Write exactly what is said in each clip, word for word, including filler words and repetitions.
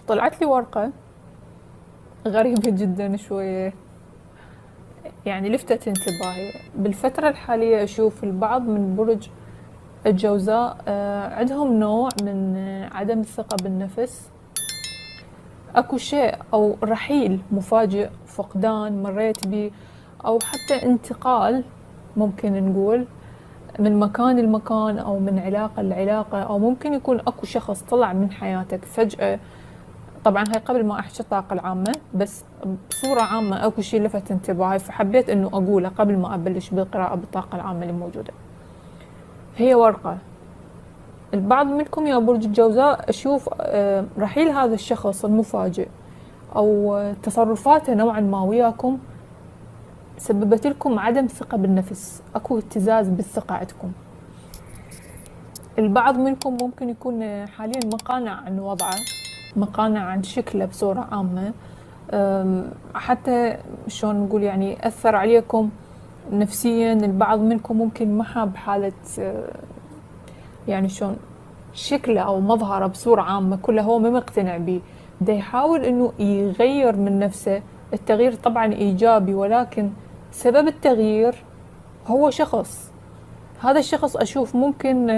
طلعت لي ورقة غريبة جدا شوية، يعني لفتت انتباهي. بالفترة الحالية أشوف البعض من برج الجوزاء آه، عندهم نوع من آه، عدم الثقة بالنفس. أكو شيء أو رحيل مفاجئ، فقدان مريت به، أو حتى انتقال ممكن نقول من مكان لمكان، أو من علاقة لعلاقة، أو ممكن يكون أكو شخص طلع من حياتك فجأة. طبعا هاي قبل ما احكي الطاقة العامة، بس بصورة عامة اكو شيء لفت انتباهي فحبيت انه اقوله قبل ما ابلش بالقراءة بالطاقة العامة اللي موجودة. هي ورقة البعض منكم يا برج الجوزاء اشوف آه، رحيل هذا الشخص المفاجئ او آه، تصرفاته نوعا ما وياكم سببت لكم عدم ثقة بالنفس، اكو اهتزاز بالثقة عندكم. البعض منكم ممكن يكون آه، حاليا مقانع عن وضعه، مقانع عن شكله بصورة عامة، حتى شلون نقول يعني أثر عليكم نفسيا. البعض منكم ممكن محى بحالة يعني شلون شكله أو مظهره بصورة عامة كله هو ما مقتنع به، دا يحاول إنه يغير من نفسه. التغيير طبعا إيجابي، ولكن سبب التغيير هو شخص. هذا الشخص أشوف ممكن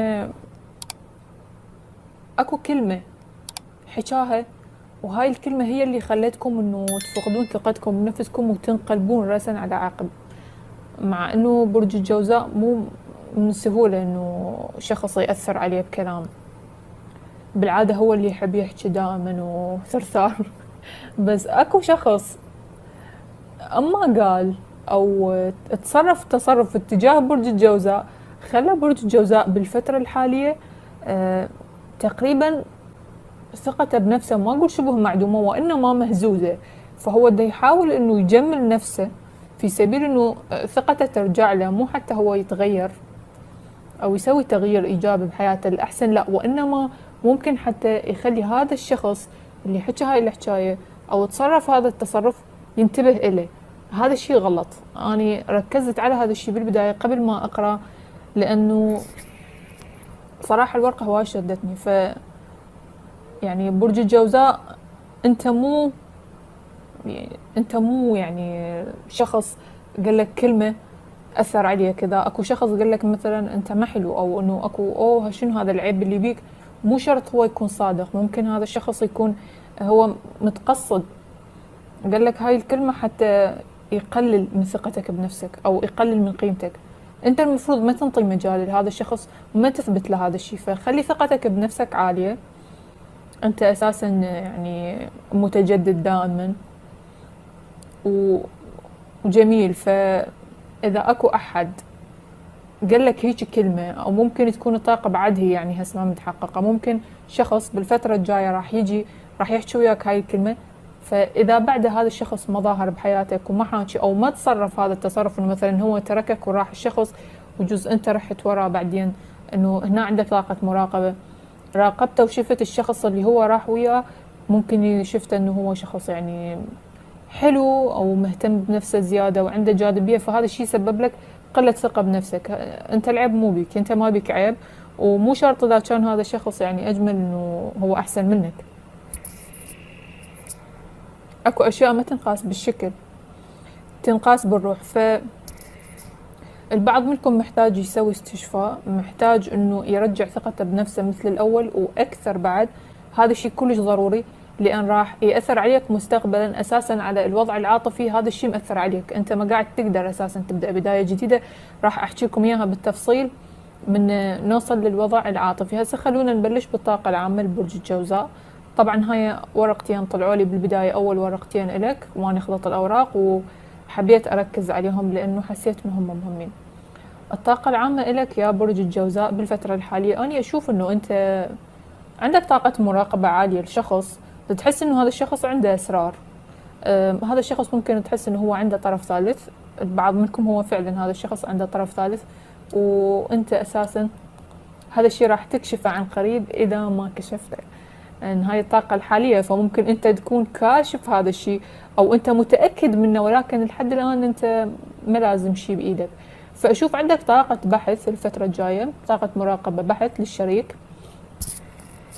أكو كلمة حكاها، وهاي الكلمة هي اللي خلتكم انه تفقدون ثقتكم بنفسكم وتنقلبون رأسا على عقب. مع انه برج الجوزاء مو من السهولة انه شخص يأثر عليه بكلام، بالعادة هو اللي يحب يحكي دائما وثرثار بس اكو شخص اما قال او تصرف تصرف اتجاه برج الجوزاء خلى برج الجوزاء بالفترة الحالية آه تقريبا ثقته بنفسه ما اقول شبه معدومه وانما مهزوزه. فهو ده يحاول انه يجمل نفسه في سبيل انه ثقته ترجع له، مو حتى هو يتغير او يسوي تغيير ايجابي بحياته الاحسن، لا، وانما ممكن حتى يخلي هذا الشخص اللي حكى هاي الحكايه او تصرف هذا التصرف ينتبه إليه. هذا الشيء غلط. اني ركزت على هذا الشيء بالبدايه قبل ما اقرا، لانه صراحه الورقه هواي شدتني. ف يعني برج الجوزاء انت مو يعني انت مو يعني شخص قال لك كلمه اثر عليك كذا. اكو شخص قال لك مثلا انت ما حلو، او انه اكو اوه شنو هذا العيب اللي بيك. مو شرط هو يكون صادق، ممكن هذا الشخص يكون هو متقصد قال لك هاي الكلمه حتى يقلل من ثقتك بنفسك او يقلل من قيمتك. انت المفروض ما تنطي مجال لهذا الشخص وما تثبت له هذا الشيء، فخلي ثقتك بنفسك عاليه. انت اساسا يعني متجدد دائما وجميل، فاذا اكو احد قال لك هيك كلمه او ممكن تكون الطاقه بعد هي يعني هسه ما متحققه، ممكن شخص بالفتره الجايه راح يجي راح يحكي وياك هاي الكلمه. فاذا بعد هذا الشخص ما ظهر بحياتك وما حاكي او ما تصرف هذا التصرف، انه مثلا هو تركك وراح الشخص وجزء انت رحت وراه بعدين، انه هنا عندك طاقه مراقبه، راقبته وشفت الشخص اللي هو راح وياه ممكن شفته انه هو شخص يعني حلو او مهتم بنفسه زياده وعنده جاذبيه، فهذا الشيء سبب لك قله ثقه بنفسك. انت العيب مو بيك، انت ما بيك عيب، ومو شرط اذا كان هذا الشخص يعني اجمل انه هو احسن منك. اكو اشياء ما تنقاس بالشكل، تنقاس بالروح. ف البعض منكم محتاج يسوي استشفاء، محتاج انه يرجع ثقته بنفسه مثل الاول واكثر بعد. هذا الشيء كلش ضروري، لان راح ياثر عليك مستقبلا اساسا على الوضع العاطفي. هذا الشيء مأثر عليك، انت ما قاعد تقدر اساسا تبدا بدايه جديده. راح احكي لكم اياها بالتفصيل من نوصل للوضع العاطفي. هسه خلونا نبلش بالطاقه العامه لبرج الجوزاء. طبعا هاي ورقتين طلعوا لي بالبدايه، اول ورقتين الك وانا اخلط الاوراق وحبيت اركز عليهم لانه حسيت انهم مهمين. الطاقة العامة إلك يا برج الجوزاء بالفترة الحالية، أنا أشوف أنه أنت عندك طاقة مراقبة عالية لشخص، تحس أنه هذا الشخص عنده أسرار. هذا الشخص ممكن تحس أنه هو عنده طرف ثالث، البعض منكم هو فعلا هذا الشخص عنده طرف ثالث، وأنت أساسا هذا الشيء راح تكشفه عن قريب إذا ما كشفته. ان هاي الطاقة الحالية، فممكن انت تكون كاشف هذا الشيء او انت متأكد منه، ولكن لحد الان انت ما لازم شيء بايدك. فاشوف عندك طاقة بحث الفترة الجاية، طاقة مراقبة بحث للشريك.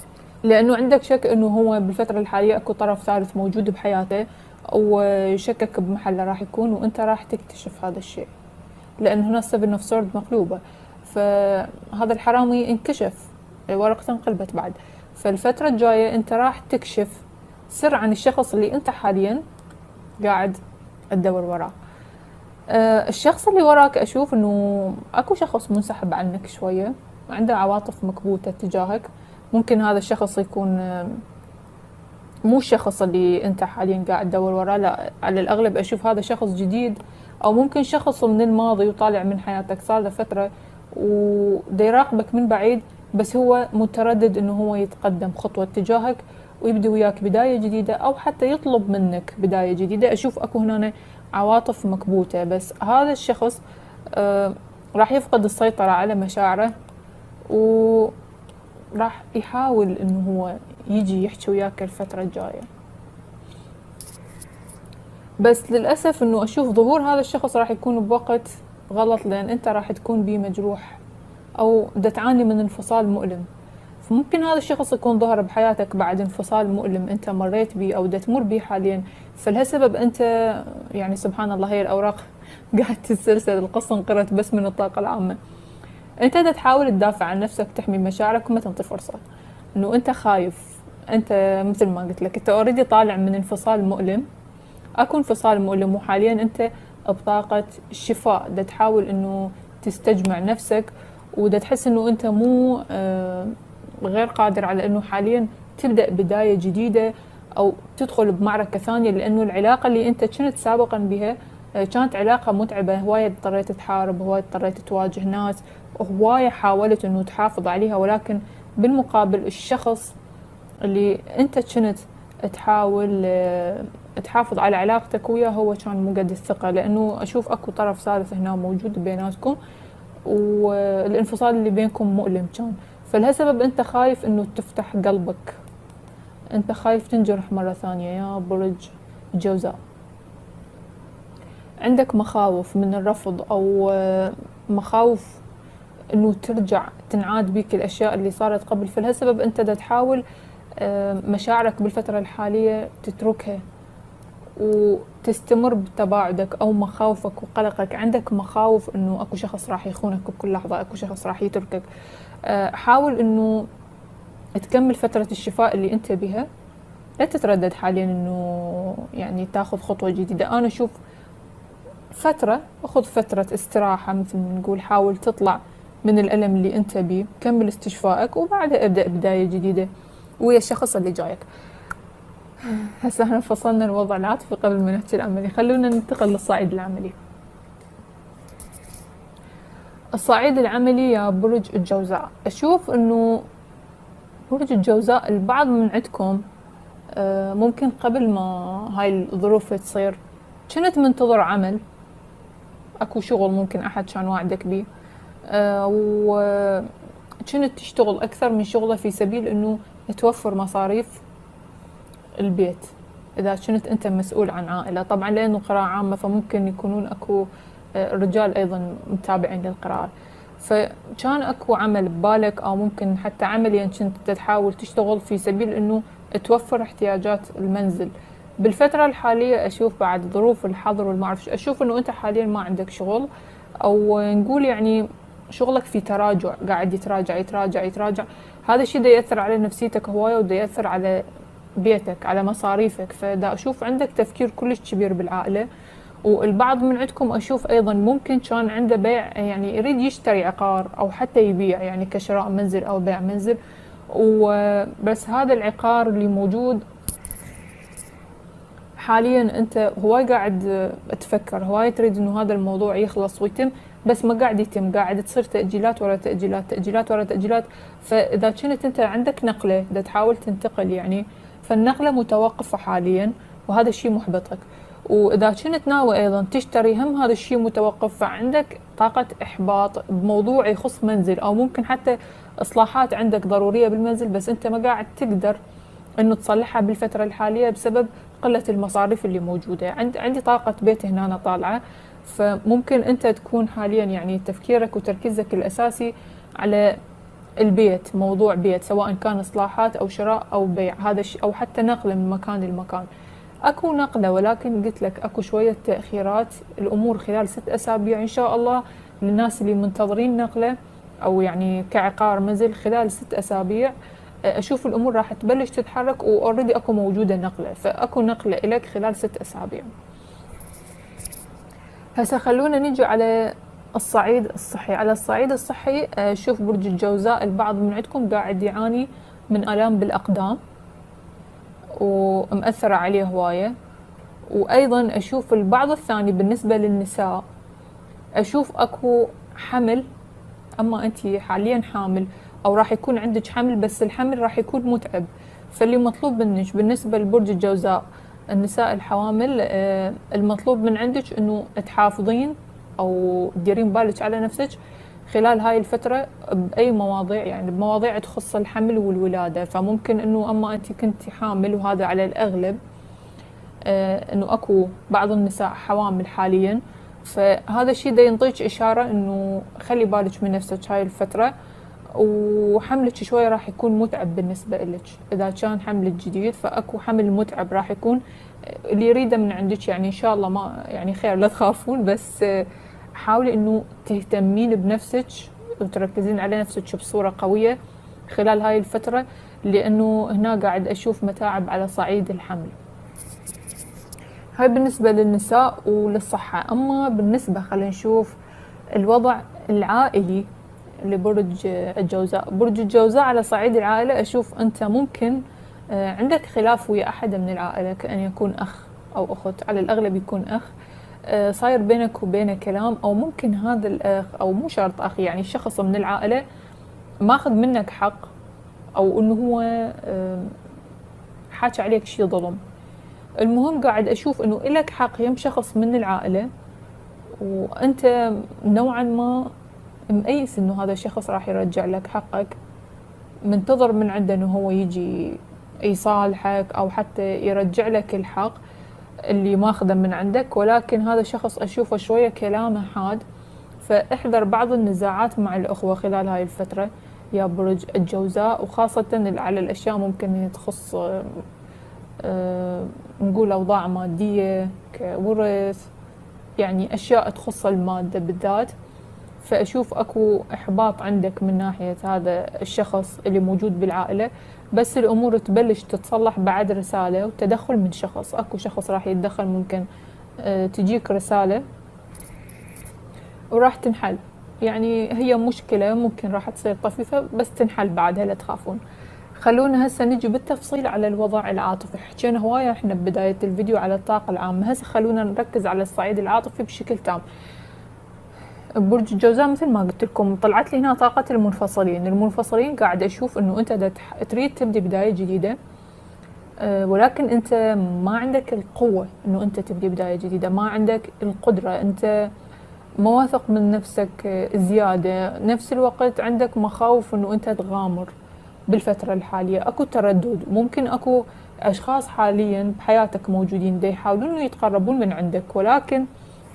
لانه عندك شك انه هو بالفتره الحاليه اكو طرف ثالث موجود بحياته، وشكك بمحله راح يكون، وانت راح تكتشف هذا الشيء، لان هنا السفن اوف سورد مقلوبه، فهذا الحرامي انكشف، ورقته انقلبت بعد. فالفتره الجايه انت راح تكشف سر عن الشخص اللي انت حاليا قاعد تدور وراه. أه الشخص اللي وراك اشوف انه اكو شخص منسحب عنك شويه، عنده عواطف مكبوته تجاهك. ممكن هذا الشخص يكون مو الشخص اللي انت حاليا قاعد تدور وراه، لا، على الاغلب اشوف هذا شخص جديد، او ممكن شخص من الماضي وطالع من حياتك صار له فتره ودا يراقبك من بعيد، بس هو متردد انه هو يتقدم خطوه تجاهك ويبدي وياك بدايه جديده، او حتى يطلب منك بدايه جديده. اشوف اكو هنا عواطف مكبوته، بس هذا الشخص آه راح يفقد السيطره على مشاعره، و راح يحاول انه هو يجي يحكي وياك الفترة الجاية. بس للأسف انه اشوف ظهور هذا الشخص راح يكون بوقت غلط، لان انت راح تكون بيه مجروح او دا تعاني من انفصال مؤلم. فممكن هذا الشخص يكون ظهر بحياتك بعد انفصال مؤلم انت مريت بيه او دا تمر بيه حاليا، فلهالسبب انت يعني سبحان الله هي الاوراق قاعد تتسلسل، القصة انقرت بس من الطاقة العامة. انت دا تحاول تدافع عن نفسك، تحمي مشاعرك وما تنطي فرصة، انه انت خايف. انت مثل ما قلت لك انت اوريدي طالع من انفصال مؤلم، اكو انفصال مؤلم، وحاليا انت بطاقة الشفاء، دا تحاول انه تستجمع نفسك، ودا تحس انه انت مو آه غير قادر على انه حاليا تبدأ بداية جديدة او تدخل بمعركة ثانية، لانه العلاقة اللي انت كنت سابقا بها كانت علاقة متعبة، هواية اضطريت تحارب، هواية اضطريت تواجه ناس، هواية حاولت انه تحافظ عليها، ولكن بالمقابل الشخص اللي انت كنت تحاول تحافظ على علاقتك وياه هو كان مو قد الثقة، لانه اشوف اكو طرف ثالث هنا موجود بيناتكم، والانفصال اللي بينكم مؤلم كان. فلهالسبب انت خايف انه تفتح قلبك، انت خايف تنجرح مرة ثانية يا برج الجوزاء. عندك مخاوف من الرفض، او مخاوف انه ترجع تنعاد بيك الاشياء اللي صارت قبل، فلهالسبب انت دا تحاول مشاعرك بالفترة الحالية تتركها وتستمر بتباعدك او مخاوفك وقلقك. عندك مخاوف انه اكو شخص راح يخونك بكل لحظة، اكو شخص راح يتركك. حاول انه تكمل فترة الشفاء اللي انت بها، لا تتردد حاليا انه يعني تاخذ خطوة جديدة. انا اشوف فترة، اخذ فترة استراحة مثل ما نقول، حاول تطلع من الألم اللي انت بيه، كمل استشفائك، وبعدها ابدأ بداية جديدة ويا الشخص اللي جايك. هسه احنا فصلنا الوضع العاطفي قبل ما نحكي العملي، خلونا ننتقل للصعيد العملي. الصعيد العملي يا برج الجوزاء، اشوف انه برج الجوزاء البعض من عندكم ممكن قبل ما هاي الظروف تصير كنت منتظر عمل، اكو شغل ممكن احد كان واعدك بيه، أه وكنت تشتغل اكثر من شغله في سبيل انه توفر مصاريف البيت. اذا كنت انت مسؤول عن عائله، طبعا لانه قراءه عامه فممكن يكونون اكو رجال ايضا متابعين للقراءه، فكان اكو عمل ببالك، او ممكن حتى عمليا كنت تحاول تشتغل في سبيل انه توفر احتياجات المنزل. بالفتره الحاليه اشوف بعد ظروف الحظر والمعرفش، اشوف انه انت حاليا ما عندك شغل، او نقول يعني شغلك في تراجع، قاعد يتراجع يتراجع يتراجع. هذا الشيء دا ياثر على نفسيتك هوايه، ودا ياثر على بيتك، على مصاريفك. فدا اشوف عندك تفكير كلش كبير بالعائله. والبعض من عندكم اشوف ايضا ممكن كان عنده بيع، يعني يريد يشتري عقار او حتى يبيع، يعني كشراء منزل او بيع منزل، وبس هذا العقار اللي موجود حاليا انت هواي قاعد تفكر، هواي تريد انه هذا الموضوع يخلص ويتم، بس ما قاعد يتم، قاعد تصير تأجيلات ورا تأجيلات، تأجيلات ورا تأجيلات. فاذا كنت انت عندك نقله دا تحاول تنتقل يعني، فالنقله متوقفه حاليا وهذا الشيء محبطك. واذا كنت ناوي ايضا تشتري هم هذا الشيء متوقف، فعندك طاقه احباط بموضوع يخص منزل، او ممكن حتى اصلاحات عندك ضروريه بالمنزل، بس انت ما قاعد تقدر انه تصلحها بالفتره الحاليه بسبب قله المصاريف اللي موجوده. عندي عندي طاقه بيت هنا أنا طالعه، فممكن انت تكون حاليا يعني تفكيرك وتركيزك الاساسي على البيت، موضوع بيت، سواء كان إصلاحات أو شراء أو بيع، هذا الشيء، أو حتى نقل من مكان لمكان. أكو نقلة، ولكن قلت لك أكو شوية تأخيرات. الأمور خلال ست أسابيع إن شاء الله للناس اللي منتظرين نقلة أو يعني كعقار منزل، خلال ست أسابيع أشوف الأمور راح تبلش تتحرك، وأوريدي أكو موجودة نقلة، فأكو نقلة إلك خلال ست أسابيع. هسه خلونا نجي على الصعيد الصحي. على الصعيد الصحي شوف برج الجوزاء، البعض من عندكم قاعد يعاني من آلام بالأقدام ومأثرة عليه هواية. وأيضا أشوف البعض الثاني بالنسبة للنساء، أشوف أكو حمل، أما أنت حاليا حامل أو راح يكون عندك حمل، بس الحمل راح يكون متعب. فاللي مطلوب منك بالنسبة لبرج الجوزاء النساء الحوامل، المطلوب من عندك إنه تحافظين أو تديرين بالك على نفسك خلال هاي الفترة بأي مواضيع، يعني بمواضيع تخص الحمل والولادة. فممكن إنه أما أنت كنتي حامل، وهذا على الأغلب، إنه أكو بعض النساء حوامل حاليا، فهذا الشيء دا ينطيك إشارة إنه خلي بالك من نفسك هاي الفترة. وحملك شوي راح يكون متعب بالنسبة لك، إذا كان حملك جديد فأكو حمل متعب راح يكون. اللي يريده من عندك يعني إن شاء الله ما يعني خير، لا تخافون، بس حاولي إنه تهتمين بنفسك وتركزين على نفسك بصورة قوية خلال هاي الفترة، لأنه هنا قاعد أشوف متاعب على صعيد الحمل. هاي بالنسبة للنساء وللصحة. أما بالنسبة خلينا نشوف الوضع العائلي لبرج الجوزاء. برج الجوزاء على صعيد العائلة أشوف أنت ممكن عندك خلاف ويا أحد من العائلة، كأن يكون أخ أو أخت، على الأغلب يكون أخ، صاير بينك وبينه كلام، أو ممكن هذا الأخ أو مو شرط أخ، يعني شخص من العائلة ماخذ منك حق، أو إنه هو حاكي عليك شي ظلم. المهم قاعد أشوف إنه إلك حق يم شخص من العائلة، وأنت نوعا ما مأيس إنه هذا الشخص راح يرجع لك حقك، منتظر من عنده إنه هو يجي يصالحك أو حتى يرجع لك الحق اللي ماخذه من عندك. ولكن هذا الشخص أشوفه شوية كلامه حاد، فاحذر بعض النزاعات مع الأخوة خلال هاي الفترة يا برج الجوزاء، وخاصة على الأشياء ممكن تخص أه نقول أوضاع مادية كورث، يعني أشياء تخص المادة بالذات. فأشوف أكو إحباط عندك من ناحية هذا الشخص اللي موجود بالعائلة، بس الأمور تبلش تتصلح بعد رسالة وتدخل من شخص. أكو شخص راح يتدخل، ممكن أه تجيك رسالة وراح تنحل، يعني هي مشكلة ممكن راح تصير طفيفة بس تنحل بعدها، لا تخافون. خلونا هسه نجي بالتفصيل على الوضع العاطفي. حكينا هواية احنا ببداية الفيديو على الطاقة العامة، هسه خلونا نركز على الصعيد العاطفي بشكل تام. برج الجوزاء مثل ما قلت لكم طلعت لي هنا طاقة المنفصلين. المنفصلين قاعد اشوف انه انت تريد تبدي بداية جديدة، أه ولكن انت ما عندك القوة انه انت تبدي بداية جديدة، ما عندك القدرة، انت مواثق من نفسك زيادة، نفس الوقت عندك مخاوف انه انت تغامر. بالفترة الحالية اكو تردد، ممكن اكو اشخاص حاليا بحياتك موجودين دا يحاولون يتقربون من عندك، ولكن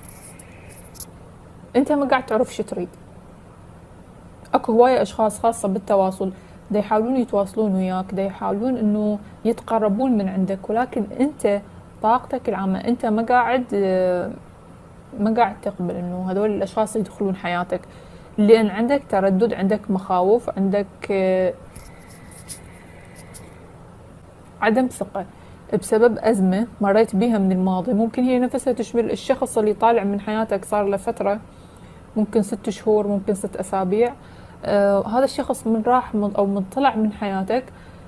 انت ما قاعد تعرف شو تريد. اكو هواية اشخاص خاصة بالتواصل دا يحاولون يتواصلون وياك، دا يحاولون انه يتقربون من عندك، ولكن انت طاقتك العامة انت ما قاعد ما قاعد تقبل انه هذول الاشخاص يدخلون حياتك، لان عندك تردد، عندك مخاوف، عندك عدم ثقة بسبب أزمة مريت بيها من الماضي. ممكن هي نفسها تشمل الشخص اللي طالع من حياتك صار له فترة، ممكن ست شهور، ممكن ست أسابيع. آه هذا الشخص من راح من أو من طلع من حياتك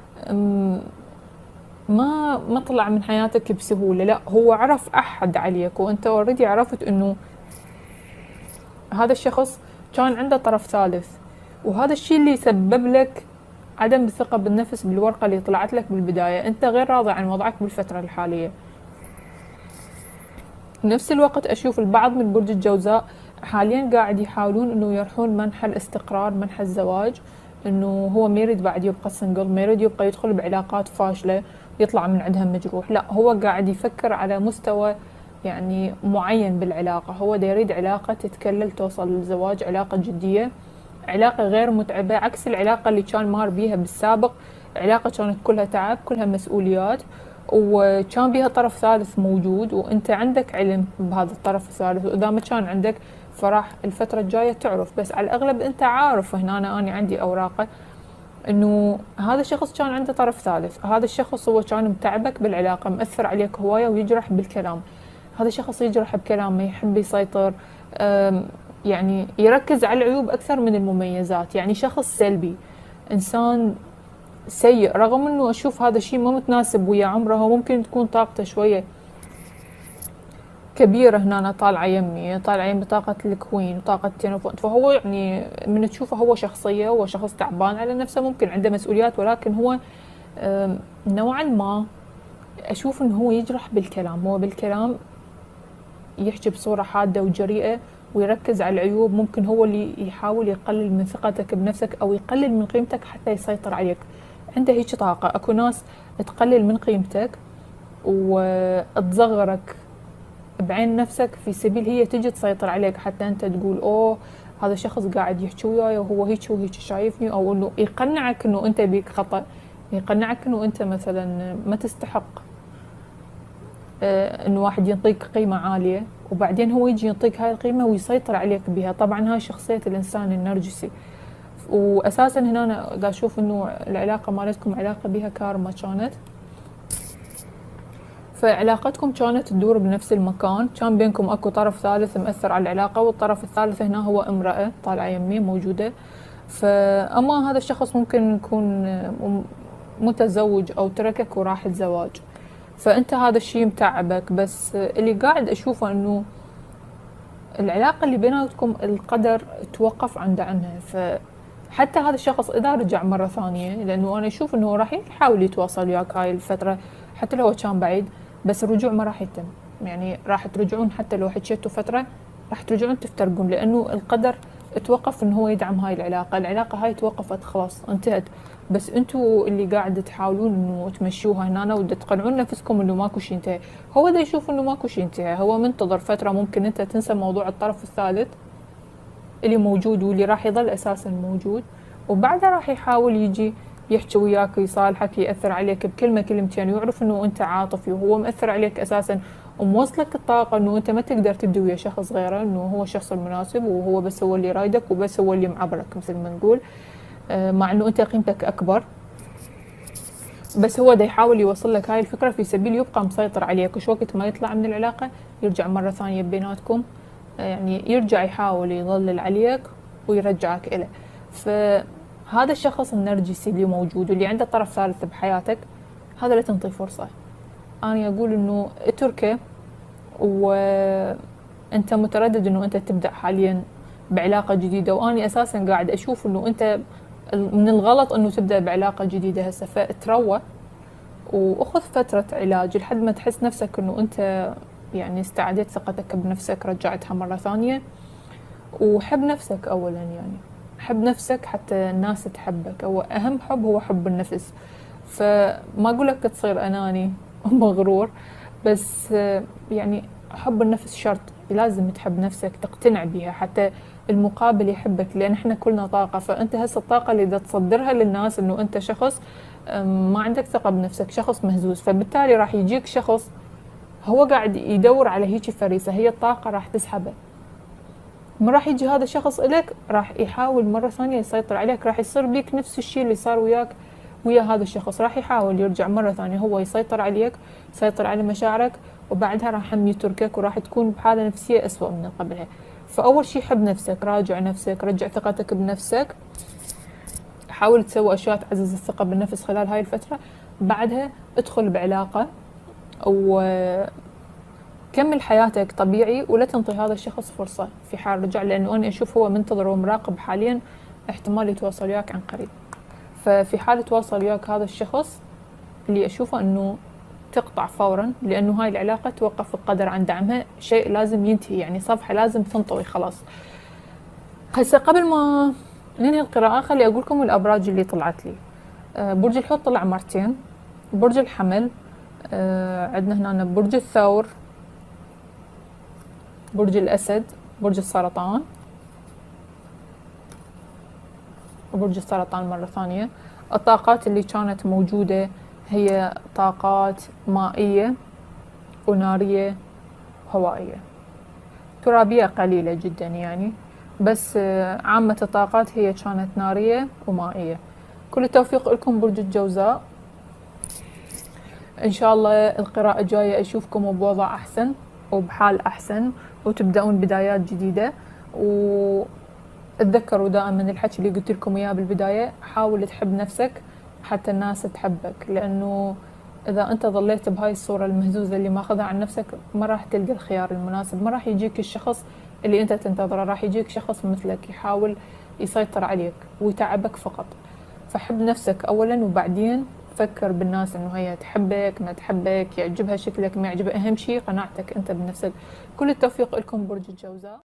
ما ما طلع من حياتك بسهولة، لا هو عرف أحد عليك، وأنت اوريدي عرفت إنه هذا الشخص كان عنده طرف ثالث، وهذا الشيء اللي سبب لك عدم الثقة بالنفس بالورقة اللي طلعت لك بالبداية. أنت غير راضي عن وضعك بالفترة الحالية. نفس الوقت أشوف البعض من برج الجوزاء حاليا قاعد يحاولون إنه يرحون منحى الاستقرار، منحى الزواج، إنه هو ما يريد بعد يبقى سنجل، ما يريد يبقى يدخل بعلاقات فاشلة يطلع من عندها مجروح، لا هو قاعد يفكر على مستوى يعني معين بالعلاقة، هو دا يريد علاقة تتكلل توصل للزواج، علاقة جدية علاقة غير متعبة عكس العلاقة اللي كان مار بيها بالسابق. علاقة كانت كلها تعب، كلها مسؤوليات، وكان بيها طرف ثالث موجود وانت عندك علم بهذا الطرف الثالث، واذا ما كان عندك فراح الفترة الجاية تعرف. بس على الاغلب انت عارف هنا انا, أنا عندي اوراقه انه هذا الشخص كان عنده طرف ثالث، هذا الشخص هو كان متعبك بالعلاقة، مأثر عليك هواية ويجرح بالكلام. هذا الشخص يجرح بكلامه، يحب يسيطر، يعني يركز على العيوب أكثر من المميزات، يعني شخص سلبي، إنسان سيء. رغم أنه أشوف هذا الشيء ما متناسب ويا عمره، هو ممكن تكون طاقته شوية كبيرة هنا. أنا طالعة يمي طالعة يمي طاقة الكوين وطاقة تينوفونت، فهو يعني من تشوفه هو شخصية، هو شخص تعبان على نفسه، ممكن عنده مسؤوليات، ولكن هو نوعا ما أشوف أنه هو يجرح بالكلام. هو بالكلام يحكي بصورة حادة وجريئة ويركز على العيوب. ممكن هو اللي يحاول يقلل من ثقتك بنفسك أو يقلل من قيمتك حتى يسيطر عليك. عنده هيك طاقة. أكو ناس تقلل من قيمتك وتصغرك بعين نفسك في سبيل هي تجي تسيطر عليك، حتى أنت تقول أوه هذا الشخص قاعد يحكي وياي وهو هيك وهيك شايفني، أو إنه يقنعك إنه أنت بيك خطأ، يقنعك إنه أنت مثلا ما تستحق إنه واحد ينطيك قيمة عالية، وبعدين هو يجي ينطيك هاي القيمة ويسيطر عليك بها. طبعا هاي شخصية الإنسان النرجسي. وأساسا هنا أنا قاعد أشوف إنه العلاقة مالتكم علاقة بها كارما كانت، فعلاقتكم كانت تدور بنفس المكان، كان بينكم أكو طرف ثالث مأثر على العلاقة، والطرف الثالث هنا هو امرأة طالعة يمي موجودة. فأما هذا الشخص ممكن يكون متزوج أو تركك وراح الزواج، فأنت هذا الشيء متعبك. بس اللي قاعد أشوفه إنه العلاقة اللي بيناتكم القدر توقف عند عنها. فحتى هذا الشخص إذا رجع مرة ثانية، لأنه أنا أشوف إنه راح يحاول يتواصل وياك هاي الفترة حتى لو كان بعيد، بس الرجوع ما راح يتم. يعني راح ترجعون حتى لو حكيتوا فترة، راح ترجعون تفترقون، لأنه القدر توقف إنه هو يدعم هاي العلاقة. العلاقة هاي توقفت خلاص انتهت، بس انتوا اللي قاعد تحاولون انه تمشوها هنا ودا تقنعون نفسكم انه ماكو شيء انتهى. هو دا يشوف انه ماكو شيء انتهى، هو منتظر فترة ممكن انت تنسى موضوع الطرف الثالث اللي موجود واللي راح يظل اساسا موجود، وبعدها راح يحاول يجي يحكي وياك، يصالحك، يأثر عليك بكلمة كلمتين، ويعرف انه انت عاطفي وهو مأثر عليك اساسا، وموصلك الطاقة انه انت ما تقدر تدي ويا شخص غيره، انه هو الشخص المناسب وهو بس هو اللي رايدك وبس هو اللي معبرك مثل ما نقول، مع انه انت قيمتك اكبر. بس هو دا يحاول يوصل لك هاي الفكرة في سبيل يبقى مسيطر عليك، وش وقت ما يطلع من العلاقة يرجع مرة ثانية بيناتكم، يعني يرجع يحاول يظلل عليك ويرجعك إله. فهذا الشخص النرجسي اللي موجود واللي عنده طرف ثالث بحياتك، هذا لا تنطي فرصة. أنا أقول إنه اتركه، وأنت متردد إنه أنت تبدأ حاليا بعلاقة جديدة، وأنا أساسا قاعد أشوف إنه أنت من الغلط انه تبدا بعلاقه جديده هسه. فتروى واخذ فتره علاج لحد ما تحس نفسك انه انت يعني استعديت ثقتك بنفسك، رجعتها مره ثانيه. وحب نفسك اولا، يعني حب نفسك حتى الناس تحبك. هو اهم حب هو حب النفس. فما اقول لك تصير اناني ومغرور، بس يعني حب النفس شرط، لازم تحب نفسك، تقتنع بها حتى المقابل يحبك، لان احنا كلنا طاقه. فانت هسه الطاقه اللي اذا تصدرها للناس انه انت شخص ما عندك ثقه بنفسك، شخص مهزوز، فبالتالي راح يجيك شخص هو قاعد يدور على هيك فريسه، هي الطاقه راح تسحبه. ما راح يجي هذا الشخص إلك، راح يحاول مرة ثانية يسيطر عليك، راح يصير بيك نفس الشيء اللي صار وياك ويا هذا الشخص. راح يحاول يرجع مرة ثانية هو يسيطر عليك، يسيطر على مشاعرك، وبعدها راح هم يتركك وراح تكون بحالة نفسية أسوأ من قبلها. فأول شيء حب نفسك، راجع نفسك، رجع ثقتك بنفسك، حاول تسوي أشياء تعزز الثقة بالنفس خلال هاي الفترة. بعدها ادخل بعلاقة وكمل حياتك طبيعي، ولا تنطي هذا الشخص فرصة في حال رجع، لأنه أنا أشوف هو منتظر ومراقب حاليا، احتمال يتواصل وياك عن قريب. ففي حال تواصل وياك هذا الشخص اللي أشوفه أنه تقطع فورا، لأنه هاي العلاقة توقف القدر عن دعمها، شيء لازم ينتهي، يعني صفحة لازم تنطوي خلاص. هسه قبل ما ننهي القراءة خلي أقول لكم الأبراج اللي طلعت لي. برج الحوت طلع مرتين، برج الحمل، عندنا هنا برج الثور، برج الأسد، برج السرطان، برج السرطان مرة ثانية. الطاقات اللي كانت موجودة هي طاقات مائية ونارية هوائية، ترابية قليلة جدا يعني، بس عامة الطاقات هي كانت نارية ومائية. كل التوفيق لكم برج الجوزاء، إن شاء الله القراءة الجاية أشوفكم بوضع أحسن وبحال أحسن وتبدأون بدايات جديدة. واتذكروا دائما الحكي اللي قلت لكم إياه بالبداية، حاول تحب نفسك حتى الناس تحبك، لأنه إذا أنت ظليت بهاي الصورة المهزوزة اللي ماخذها عن نفسك ما راح تلقى الخيار المناسب، ما راح يجيك الشخص اللي أنت تنتظره، راح يجيك شخص مثلك يحاول يسيطر عليك ويتعبك فقط. فحب نفسك أولا وبعدين فكر بالناس انه هي تحبك ما تحبك، يعجبها شكلك ما يعجبها، اهم شيء قناعتك انت بنفسك. كل التوفيق لكم برج الجوزاء.